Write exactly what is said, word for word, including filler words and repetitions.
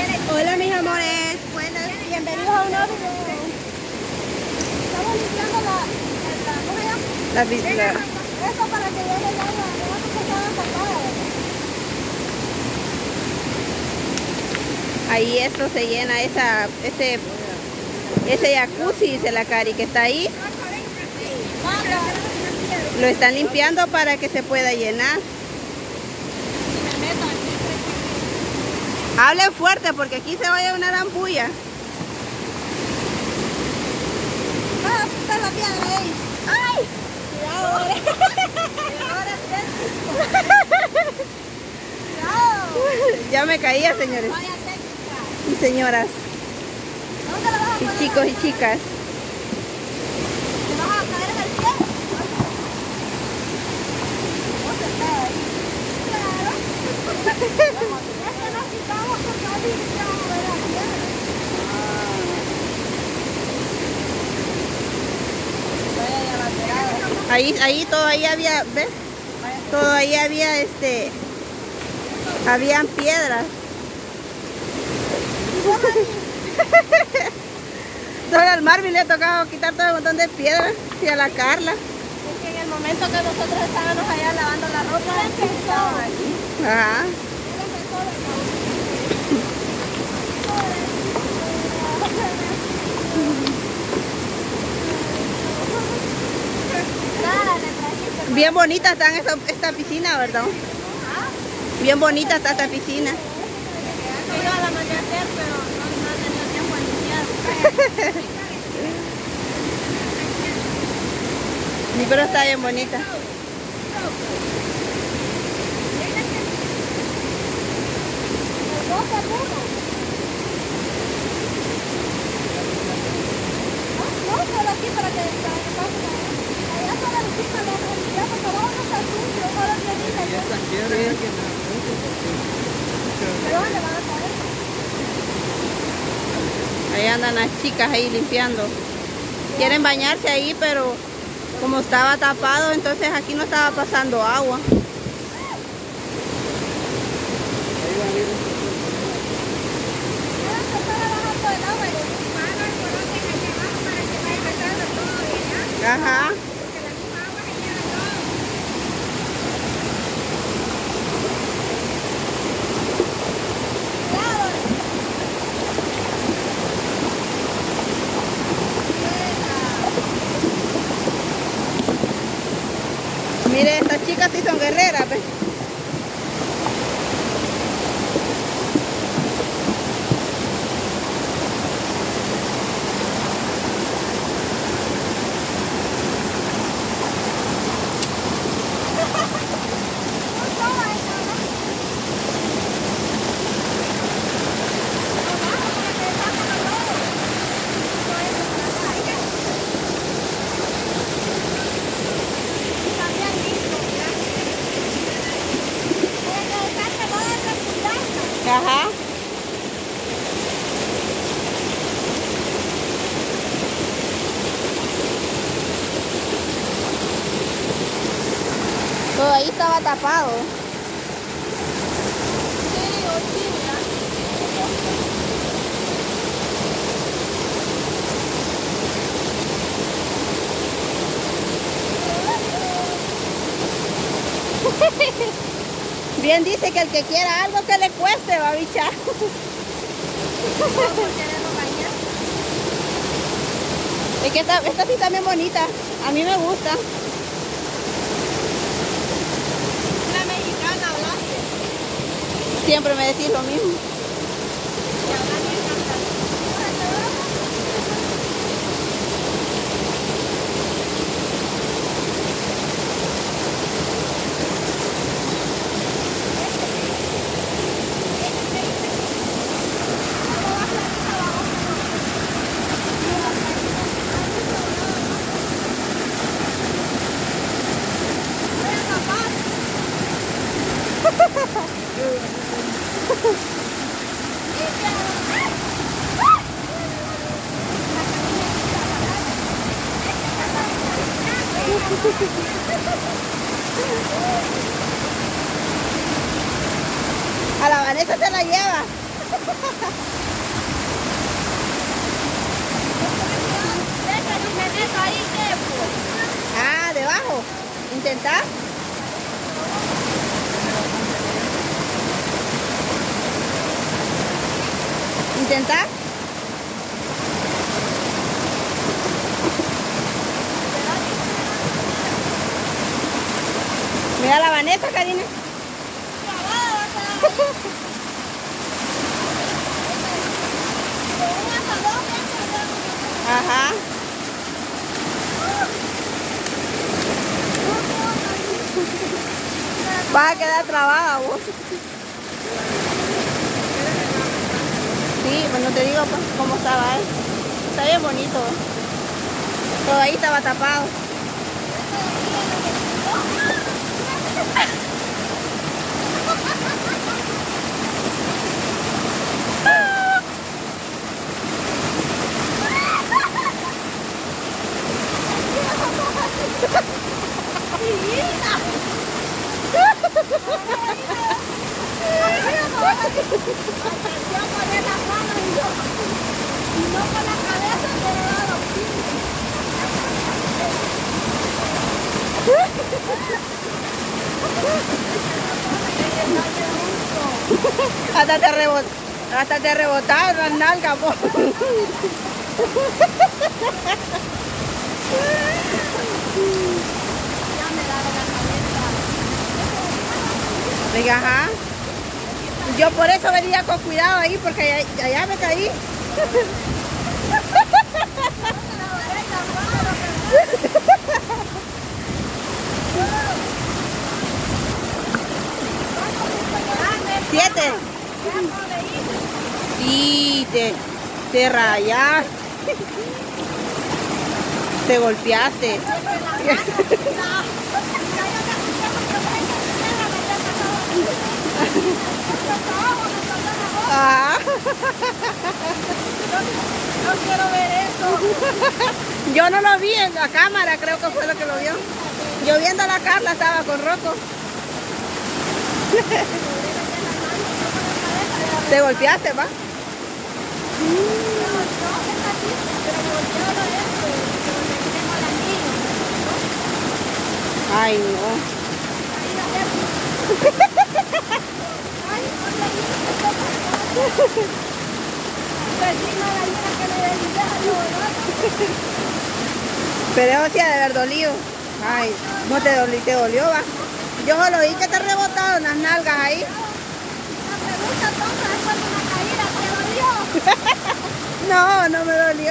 Hola mis amores, buenas, bienvenidos a un nuevo video. Estamos limpiando la, la, ¿cómo se llama? La piscina. Esto para que llegue el agua, no se estaba tapada. Ahí esto se llena, esa, ese, ese jacuzzi, dice la Cari, que está ahí. Lo están limpiando para que se pueda llenar. Hablen fuerte porque aquí se vaya una rambulla. Ah, está la piedra ahí. ¡Ay! Cuidado, ahora. Cuidado. Ya me caía, señores Vaya técnica. y señoras, ¿Dónde la vas a y poner? chicos y chicas. ¿Te vas a caer en el pie? No se pega ahí. Claro. Es que nos quitamos porque así ya vamos a ver la piedra. Ahí, ahí todo ahí había, ¿ves? Todo ahí había este, habían piedras. Solo al Marvin le ha tocado quitar todo un montón de piedras y a la Carla. Es que en el momento que nosotros estábamos allá lavando la ropa, estaban aquí. Ajá. Bien bonita está esta, esta piscina, ¿verdad? Bien bonita está esta piscina. Yo la mandé a hacer, pero no, no he tenido tiempo de limpiar. Sí, pero está bien bonita. No, solo aquí para que allá solo encima lo limpiamos, pero ahora está sucio, solo que dice. ¿Pero dónde van a caer? Ahí andan las chicas ahí limpiando. Quieren bañarse ahí, pero como estaba tapado, entonces aquí no estaba pasando agua. Ajá. Mire, estas chicas sí son guerreras, ¿ves? Ajá. Todo ahí estaba tapado. Bien dice que el que quiera algo que le cueste, va a bichar. Es que esta, esta sí está bien bonita. A mí me gusta. La mexicana hablaste. Siempre me decís lo mismo. A la Vanessa se la lleva. intentá. Intentá. Mira la Vanessa, Karina. Ajá. Vas a quedar trabada vos. Sí, pues no te digo pues, cómo estaba él. Está bien bonito. Todo ahí estaba tapado. Hasta te rebot, hasta te rebotaron las nalgas, po. Venga, ajá. Yo por eso venía con cuidado ahí, porque allá, allá me caí. Siete. Sí, te, te rayaste. Te golpeaste. Ah. No quiero ver eso. Yo no lo vi en la cámara, creo que fue lo que lo vio. Yo viendo a la Carla estaba con Rocco. ¿Te golpeaste, va? Ay, no. Pero eso sí ha de haber dolido. Ay, no te dolió, te dolió, va. Yo solo vi que te rebotaron las nalgas ahí. La pregunta tonta es cuando una caída, ¿te dolió? No, no me dolió.